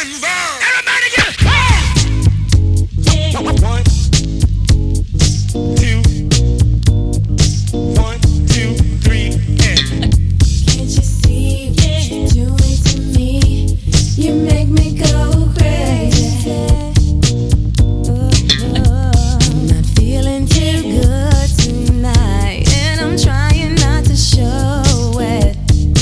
Everybody get it! One, two, 1, 2, 3, and can't you see what you're doing to me? You make me go crazy. I'm not feeling too good tonight, and I'm trying not to show it.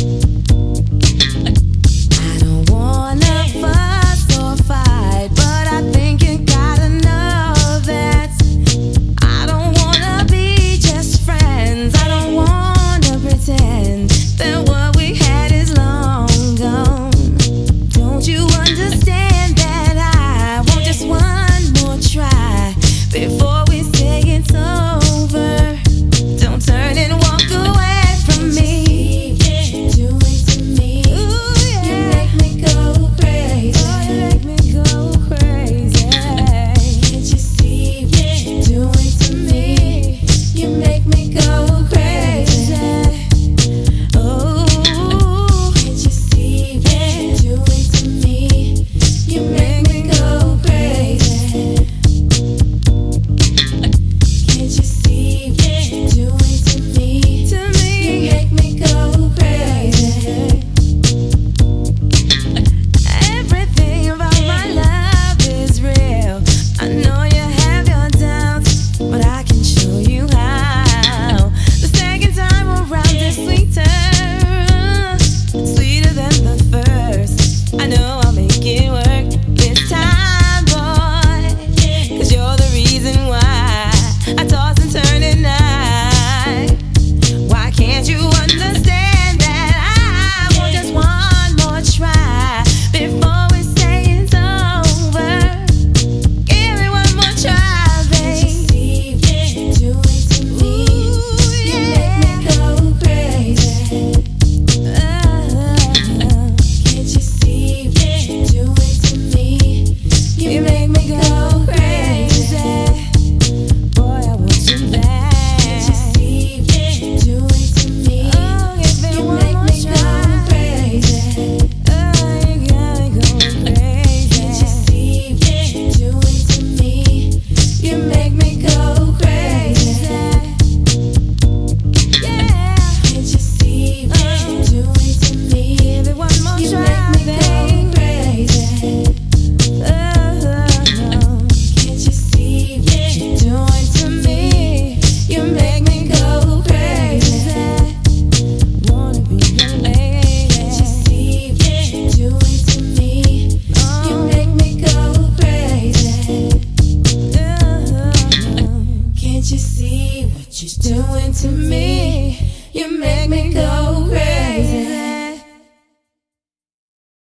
I don't wanna fuss or fight, but I think you gotta know that I don't wanna be just friends. I don't wanna pretend that what we had is long gone. Don't you understand that I want just one more try before we say it's over? Don't turn and walk away from me. You doing to me? Ooh, yeah. You make me go crazy. Oh, you make me go crazy. Can't you see what you're doing to me? You make me go crazy. Oh, can't you see what you're doing to me? You make me go crazy. Can't you see what you're doing to me? You make me go crazy. Everything about my love is real. I know you have your doubts, but I can show you how. The second time around is sweeter, sweeter than the first. I know I'll make it work this time, boy, 'cause you're the reason why I toss and turn at night. Why can't you understand that I want just one more try before we say it's over? Give me one more try, baby. Can't you see what you're doing to me? You make me go crazy. Can't you see what you're doing to me? You make me go crazy. Boy, I want you back. Can't you see what you're doing to me? Oh, give me one more try. Crazy. Oh, you got me going crazy. Can't you see what you're doing to me? You make me go crazy. Yeah. Can't you see what you're doing to me? Give it one more try, baby. Crazy. Can't you see what you're doing to me? You make me go crazy. Wanna be your lady. Can't you see what you're doing to me? You make me go crazy. Can't you see what you're doing to me? You make me go crazy.